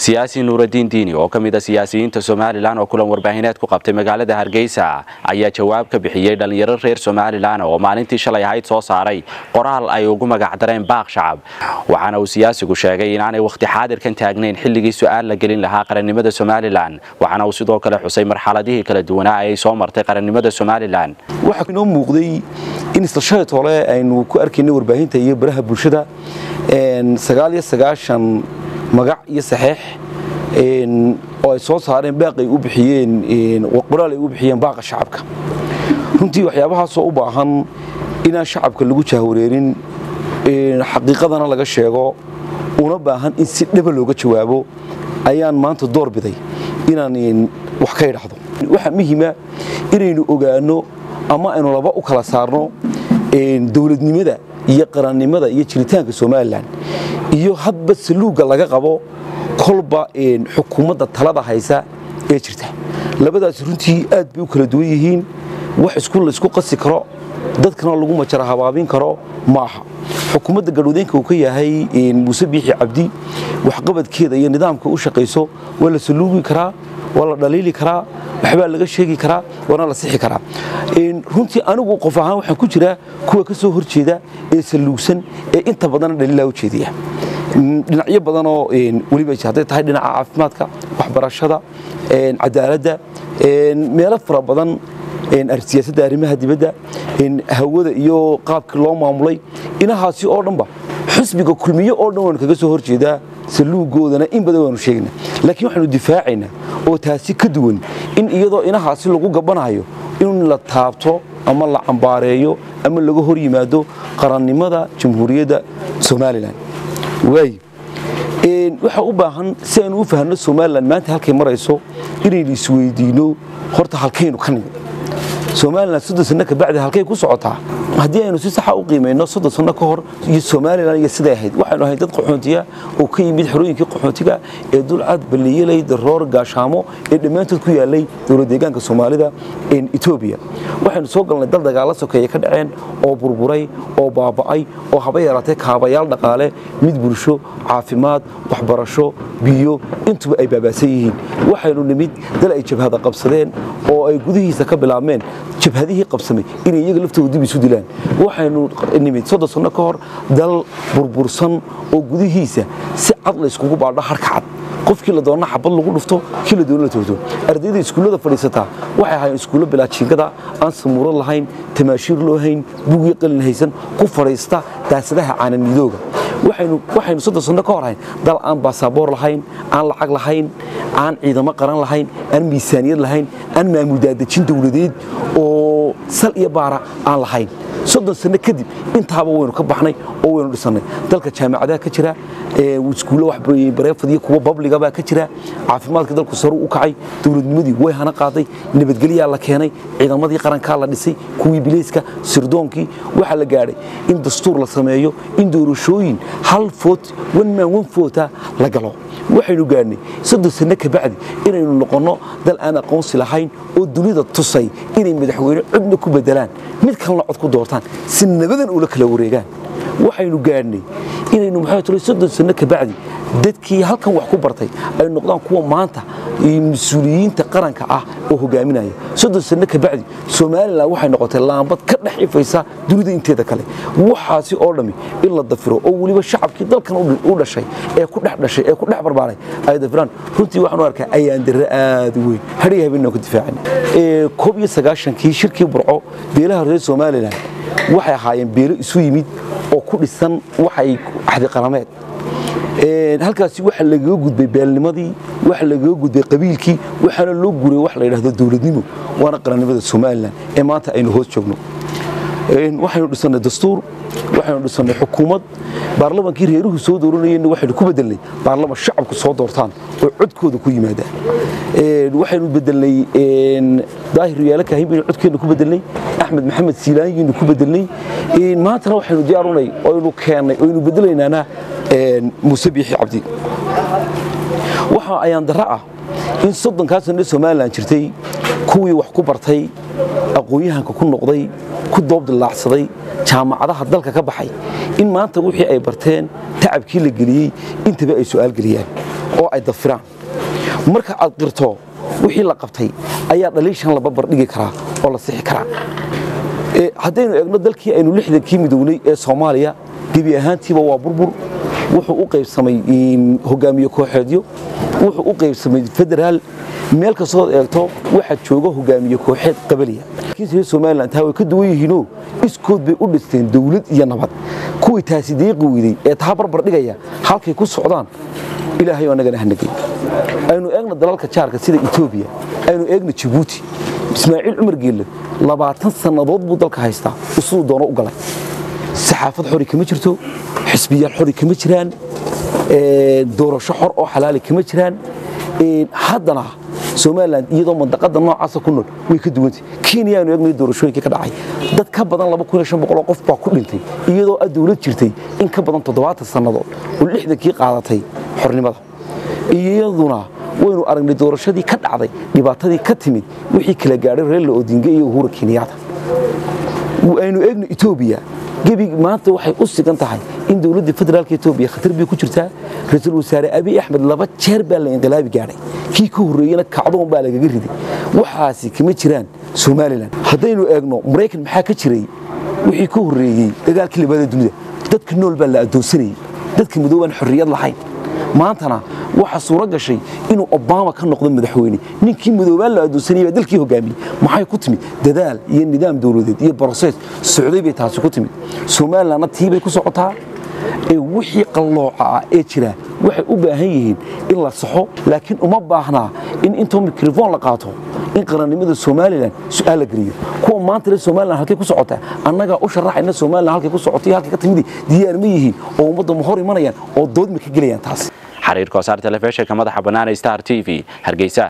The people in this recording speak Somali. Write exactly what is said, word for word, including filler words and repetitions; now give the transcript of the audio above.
siyaasi Nuuruddin Diini oo kamid ah siyaasiyiinta Soomaaliland oo kulan warbaahineed ku qabtay magaalada Hargeysa ayaa jawaab ka bixiyay dhalinyaro reer Soomaaliland oo maalintii shalay ahayd soo saaray qoraal ay ugu magac dareen baaq shacab waxaana uu siyaasigu sheegay in aanay waqti xaadirkan taagnayn xilligii su'aal la gelin lahaa qarannimada Soomaaliland waxaana uu sidoo kale xusay marxaladihii kala duwanaa ay soo martay qarannimada Soomaaliland waxa inoo muuqday in isla tole aynu ku arkaynay warbaahinta iyo baraha bulshada een sagaal iyo sagaashan magac iyo saxiix een oo ay soo saareen baaqay u bixiyeen een qoraal ay u bixiyeen baaqa shacabka runtii waxyaabaha soo u baahan in shacabka lagu jahwareerin een xaqiiqadana laga sheego una baahan in si dhab looga jawaabo ayaan maanta door biday inaan wax ka yiraahdo waxa muhiim ah inaynu ogaano ama aynu laba u kala saarno een dawladnimada iyo qarannimada iyo jiritaanka Soomaaliland iyo hadba saluuga laga qabo kolba een xukuumadda talada haysa ee jirta labadaas runtii aad bay u kala duwan yihiin wax isku la isku qasi karo dadkana lagu majara habaabin karo maaha xukuumadda galwadeenka uu ka yahay in Muuse Biixi Cabdi wax qabadkeeda iyo nidaamka u shaqeyso wala saluugi karaa wala dhaliili karaa waxba laga sheegi karaa wana la sixi karaa in runtii anigu qof ahaan waxaan ku jira kuwa ka soo horjeeda ee saluugsan ee inta badan dhaliila u jeediya dhinacyo badan oo in waliba haday tahay dhinaca caafimaadka waxbarashada een cadaaladda een meelo fara badan in siyaasadda arrimaha dibadda in hawada iyo qaabka loo maamulay inahaasi oo dhanba xisbiga kulmiye oo dhan waan kaga soo horjeeda saluugoodana in badan waanu sheegnaa laakiin waxaanu difaacaynaa oo taasi ka duwan in iyadoo inahaasi lagu gabanayo in la taabto ama la cambaareeyo ama laga hor yimaado qarannimada jamhuuriyadda Soomaaliland way een waxa u baahan si aynu u fahanno Soomaaliland maanta halkay marayso inaynu isweydiino horta halkaynu ka nimid Soomaaliland soddon sano ka bacdi halkay ku socotaa hadii aynu si sax ah u qiimeeyno soddon sano ka hor iyo Soomaaliland iyo sida ahayd waxaanu ahayd dad qaxoontiya oo ka yimid xorooyinkii qaxoontiga ee dulcad baliyay daroor gaashaamo ee dhamaantood ku yaalay dawlad deegaanka Soomaalida ee Itoobiya waxaanu soo galnay dal dagaal sokeeye ka dhaceen oo burburay oo baaba'ay oo haba yaraatay kaabayaal dhaqaale mid bulsho caafimaad waxbarasho biyo intuba ay baabaasan yihiin waxaanu nimid dal ay jabhada qabsadeen oo ay gudihiisa ka bilaabmeen jabhadihii qabsamay inay iyaga laftooda dib isu dilaan waxaanu nimid soddon sano ka hor dal burbursan oo gudihiisa si cad la iskugu baadho harkacad qofkii la doona xabad lagu dhufto kii la doona la toodo ardayda iskuulada fadhiisata waxay ahaayeen iskuulo bilaajingada aan samuuro lahayn tamaashiir loo hayn buug qalin haysan ku fadhiista daasadaha caanan midooga waxaynu waxaynu soddon sano ka hor ahayn dal aan baasaboor lahayn aan lacag lahayn aan ciidamo qaran lahayn aan miisaaniyad lahayn aan maamudaadajin dawladeed oo sal iyo baara aan lahayn soddon sano kadib intaaba waynu ka baxnay oo waynu dhisanay dalka jaamacadaha ka jira ee iskuulo wax bareefadiyo kuwa publiga baa ka jira caafimaadka dalku sare u kacay dawladnimadii way hana qaaday nabadgelyo la keenay ciidamadii qaranka la dhisay kuwii bilayska sirdoonkii waxa la gaaray in dastuur la sameeyo in doorashooyin hal foot one man one vote la galo waxaynu gaarnay soddon sano ka bacdi inaynu noqono dal aan aqoonsi lahayn oo dunida tusay inay madaxweyne cudna ku bedelaan mid kalena cod ku doortaan si nabadan ula kala wareegaan waxaynu gaarnay inaynu maxay tahay soddon sano ka bacdi dadkii halkan wax ku bartay ay noqdaan kuwa maanta mas'uuliyiinta qaranka ah oo hogaaminaya soddon sano ka bacdi Soomaaliland waxay noqotay laambad ka dhex ifaysa dunida inteeda kale waxaasi oo dhami in la dafiro oo waliba shacabkii dalkan u dhashay ee ku dhex dhashay ee ku dhex barbaaray ay dafiraan runtii waxaan u arkaa ayaan dir aad weyn hariya habeenna ku difaacin ee koob iyo sagaashan kii shirkii burco beelaha reer Soomaaliland waxay ahaayeen beelo isu yimid oo ku dhisan waxay axdi qarameed ee halkaasi waxa laga gudbay beelnimadii waxa laga gudbay qabiilkii waxana loo guuray wax la yiraahdo dawladnimo waana qarannimada Soomaaliland ee maanta aynu hoos joogno ee waxaynu dhisanay dastuur waxaynu dhisanay xukuumad baarlamaankii reeruhu soo dooranayeen waxaynu ku bedelnay baarlamaan shacabku soo doortaan oo codkooda ku yimaada ee waxaynu bedelnay ee daahir yaala ka hayb codkeena ku bedelnay Axmed Maxamed Siilaanyiin ku bedelnay ee maanta waxaynu diyaarunay oo inuu keenay oo inuu bedelaynaana ee Muuse Biixi Cabdi waxa ayaan dara ah in soddon ka sano Soomaaliland jirtay kuwii wax ku bartay aqoon-yahanka ku noqday ku doobdilaacsaday jaamacadaha dalka ka baxay in maanta wixii ay barteen tacabkii la geliyey intaba ay su'aal geliyaan oo ay dafiraan marka aad qirto wixii la qabtay ayaa dhaliishan la barbar dhigi karaa oo la sixi karaa haddaynu eegno dalkii aynu lixdankii midownay ee Soomaaliya gebi ahaantiiba waa burbur wuxuu u qaybsamay hogaamiye kooxeedyo wuxuu u qaybsamay federaal meel kastoo eegto waxa jooga hogaamiye kooxeed qabaliya kiisii Soomaaliland taa way ka duwan yihiin iskood bay u dhisteen dawlad iyo nabad kuwii taasi deeqi weyday ee taa barbar dhigaya halkay ku socdaan ilaahay oo naga hanagay aynu eegno dalalka jaarka sida Ethiopia aynu eegno Djibouti Ismaaciil Umar Geelle labaatan sanadood buu dalka haystaa usoo doono u galay saxaafad xori kama jirto xisbiyaal xori kama jiraan ee doorasho xor oo xalaal kama jiraan ee haddana Soomaaliland iyadoo mandaqada noocaas ku nool way ka duwantay Kenya aanu eegnay doorashooyinka ka dhacay dad ka badan laba kun iyo shan boqol oo qof baa ku dhintay iyadoo dawlad jirtay in ka badan toddobaatan sanadood oo lixdankii qaadatay xornimada iyaduna waynu aragnay doorashadii ka dhacday dhibaatadii ka timid wixii kala gaaray Raila Odinga iyo Uhuru Kenyatta aynu eegno Ethiopia gebi maanta waxay u sigan tahay in dawladda federaalka Ethiopia khatar bay ku jirtaa ra'iisul wasaare Abiy Ahmed laba jeer baa la inqilaabi gaaray kii ka horeeyana kacdoon baa lagaga riday waxaasi kama jiraan Soomaaliland haddaynu eegno Mareykan maxaa ka jiray wixii ka horeeyay dagaalkii labaad ee dunida dadka nool baa la adoonsanayay dadka madowaan xorriyad lahayn maantana waxa suura gashay inuu Obama ka noqdo madaxweyne ninkii madoobaan la adoonsanayay dalkii hogaamiyay maxay ku timid dadaal iyo nidaam dawladeed iyo process socday bay taasi ku timid Soomaaliland tiibay ku socotaa ee wixii qalooca ee jira waxay u baahan yihiin in la saxo laakiin uma baahna in inta microphone la qaato in qarannimada Soomaaliland su'aal la geliyo kuwa maanta ee Soomaaliland halkay ku socotaa annaga u sharaxayna Soomaaliland halkay ku socotay halkay ka timid diyaar ma yihiin oo ummadda ma hor imanayaan oo dood ma ka galayaan taas xariir koosar telefishinka madaxa banaanay Star T V Hargeysa